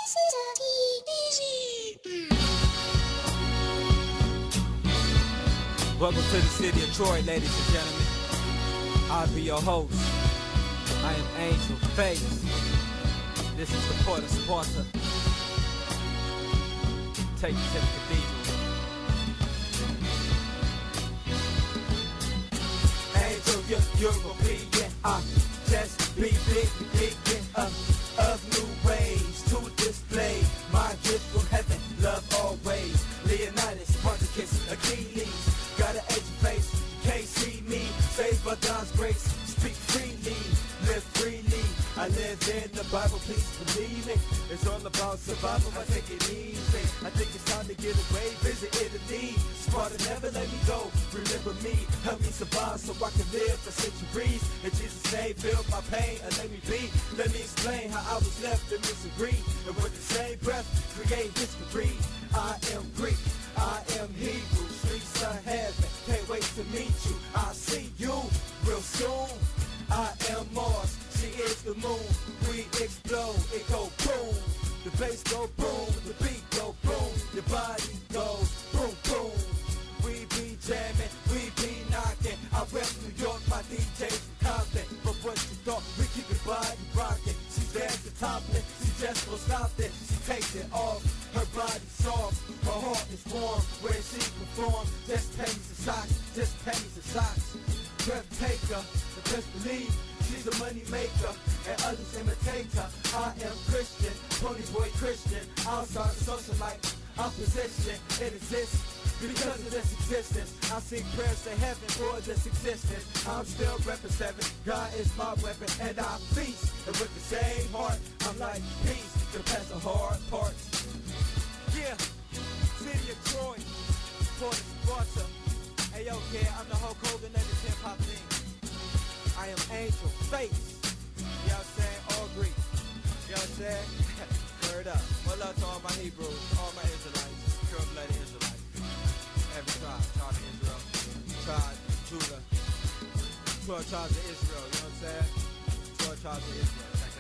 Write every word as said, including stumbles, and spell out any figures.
Welcome to the city of Troy, ladies and gentlemen. I'll be your host. I am Angel Face. This is the Porter Supporter. Take you to the cathedral. Angel, you're European. I just be big, big, uh, of new ways to display my gift from heaven. Love always. Leonidas, Spartacus, Achilles. Got an edge face, can't see me. Saved by God's grace, speak freely, live freely. I live in the Bible, please believe it. It's all about survival, I take it easy. I think it's time to get away, visit Italy. Sparta, never let me go. Remember me, help me survive so I can live for centuries. In Jesus' name, feel my pain and let me be. Let me explain how I was left in misery. And with the same breath, create history. I am Greek, I am Hebrew. Streets of heaven, can't wait to meet you. I'll see you real soon. I am Mars, she is the moon. We explode, it go boom. The bass go boom, the beat go boom. Your body goes boom, boom. We be jamming, we be knocking. I rep New York, my D J's from Compton. But what you thought, we keep your body rocking. She dance the topless, she just won't stop it. She takes it off, her body soft. Her heart is warm, where she perform. Just panties and socks, just panties and socks. Breath taker, but just believe she's a money maker, and others imitate her. I am Christian, pony boy Christian. Outside the social life, opposition, it exists because of this existence. I sing prayers to heaven for this existence. I'm still repping seven, God is my weapon, and I feast. And with the same heart, I'm like peace, to pass the hard parts. Yeah, city of Troy, Porter Supporter. Hey yo kid, I'm the Hulk Hogan of this hip hop thing. I am Angel Face. You know what I'm saying? All Greek. You know what I'm saying? Word up. One love to all my Hebrews, all my Israelites, pure-blooded Israelites. Every tribe, tribe of Israel, tribe, Judah, twelve tribes of Israel, you know what I'm saying? twelve tribes of Israel.